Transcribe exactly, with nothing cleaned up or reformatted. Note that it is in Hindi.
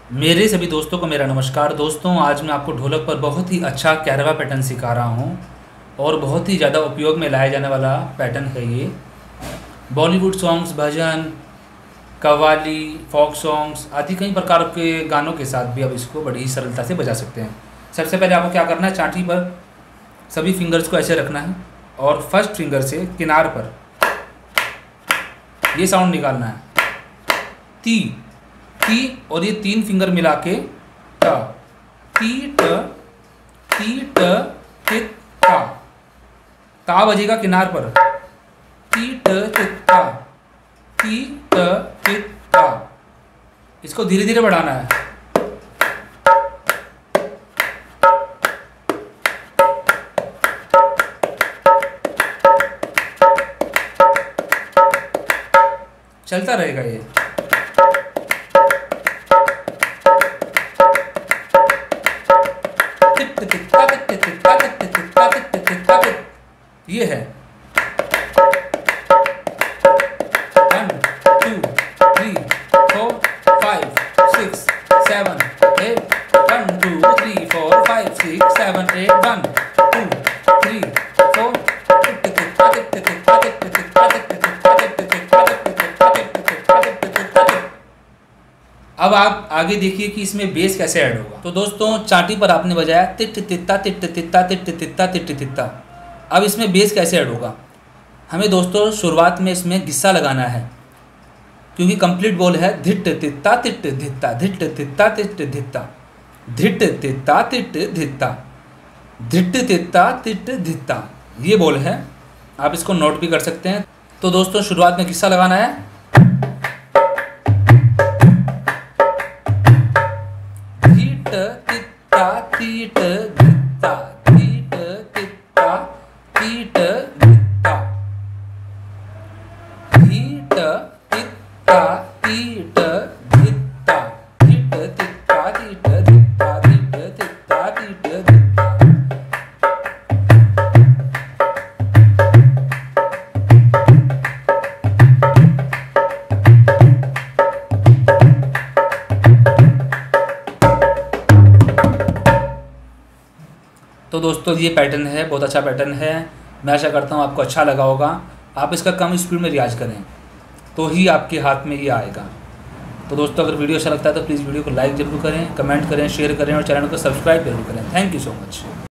मेरे सभी दोस्तों को मेरा नमस्कार। दोस्तों, आज मैं आपको ढोलक पर बहुत ही अच्छा कैरवा पैटर्न सिखा रहा हूँ और बहुत ही ज़्यादा उपयोग में लाया जाने वाला पैटर्न है ये। Bollywood songs, bhajan, qawwali, folk songs आदि कई प्रकार के गानों के साथ भी आप इसको बड़ी ही सरलता से बजा सकते हैं। सबसे पहले आपको क्या करना है, चांटी पर सभी फिंगर्स को ऐसे रखना है और फर्स्ट फिंगर से किनार पर ये साउंड निकालना है, ती ती, और ये तीन फिंगर मिला के ट, ती ट, ती ट, तित ता। ता बजेगा किनार पर, ती ट तित ता, ती ट तित ता। इसको धीरे धीरे बढ़ाना है। चलता रहेगा ये। ये है one two three four five six seven eight, one two three four five six seven eight, one two three four. अब आप आगे देखिए कि इसमें बेस कैसे ऐड होगा। तो दोस्तों, चांटी पर आपने बजाया तिट तित्ता तिट तित्ता तिट तित्ता तिट तित्ता। अब इसमें बेस कैसे ऐड होगा, हमें दोस्तों शुरुआत में इसमें गिस्सा लगाना है, क्योंकि कंप्लीट बोल है धिट तित्ता तिट धित्ता, धिट तित्ता तिट धित्ता, धिट तित्ता तिट धित्ता, धिट तित्ता तिट धित्ता। ये बोल है, आप इसको नोट भी कर सकते हैं। तो दोस्तों, शुरुआत में गिस्सा लगाना है, तित्ता तीट धित्ता, तीट तित्ता तीट धित्ता, धीट तित्ता तीट धित्ता, धीट तित्ता तीट धित्ता, धीट तित्ता तीट धित्ता। तो दोस्तों, ये पैटर्न है, बहुत अच्छा पैटर्न है। मैं आशा करता हूँ आपको अच्छा लगा होगा। आप इसका कम स्पीड में रियाज करें तो ही आपके हाथ में ये आएगा। तो दोस्तों, अगर वीडियो अच्छा लगता है तो प्लीज़ वीडियो को लाइक जरूर करें, कमेंट करें, शेयर करें और चैनल को सब्सक्राइब जरूर करें। Thank you so much.